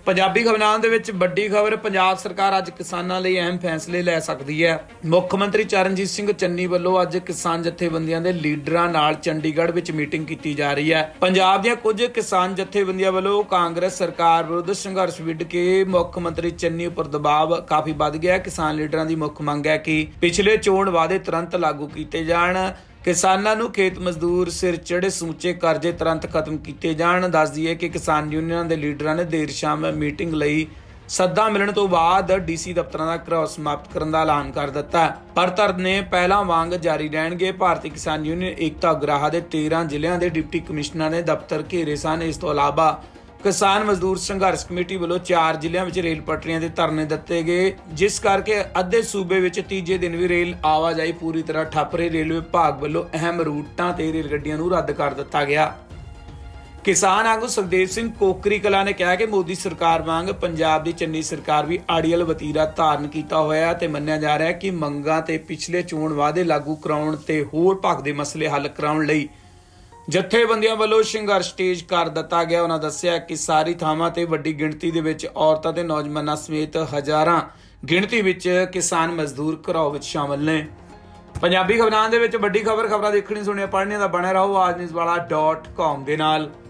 पंजाबी खबरां दे विच वड्डी खबर, पंजाब सरकार अज किसानां लई अहम फैसले लै सकदी है। मुख मंत्री चरणजीत सिंह चन्नी वल्लों अज किसान जथेबंदियां दे लीडरां नाल चंडीगढ़ विच मीटिंग कीती जा रही है। पंजाब दीआं कुछ किसान जथेबंदियां वल्लों कांग्रेस सरकार विरुद्ध संघर्ष विड के मुख मंत्री चन्नी उपर दबाव काफी वध गया। किसान लीडरां दी मुख मंग है कि पिछले चोण वादे तुरंत लागू कीते जाण, किसानां नूं खेत मजदूर सिर चढ़े समूचे करजे तुरंत खत्म किए जाण। दस दईए कि किसान यूनियन के लीडरां ने देर शाम मीटिंग लई सद्दा मिलण तो बाद डीसी दफ्तरां दा घिराओ समाप्त करन दा ऐलान कर दित्ता, पर धरने पहलां वांग जारी रहणगे। भारतीय किसान यूनियन एकता उगराहा दे 13 ਜ਼ਿਲ੍ਹਿਆਂ ਦੇ डिप्टी कमिश्नर ने दफ्तर घेरे सन। इस तो इलावा किसान मजदूर संघर्ष कमेटी वालों 4 ਜ਼ਿਲ੍ਹਿਆਂ ਵਿੱਚ रेल पटरियां ਦੇ धरने दिते गए, जिस करके अद्धे सूबे ਵਿੱਚ तीजे दिन भी रेल आवाजाही पूरी तरह ठप रही। रेलवे विभाग वालों अहम रूटां ते रेल गड्डियां नूं रद्द कर दिता गया। किसान आगू सुखदेव सिंह कोकरी कला ने कहा कि मोदी सरकार वांग पंजाब की चन्नी सरकार भी अड़ियल वतीरा धारण किया होया ते मन्निया जा रहा है कि मंगां ते पिछले चोण वादे लागू कराउण ते होर भखदे मसले हल कराउण लई जथेबंदियां वालों संघर्ष तेज कर दिता गया। उन्होंने दस्सिया कि सारी थावां ते वड्डी गिणती दे विच औरतां ते नौजवानां समेत हज़ारां गिणती विच किसान मजदूर घराओ विच शामिल ने। पंजाबी खबरां दे विच वड्डी खबरां देखणी सुणिया पढ़ने दा बने रहो आज न्यूज़वाला.com दे नाल।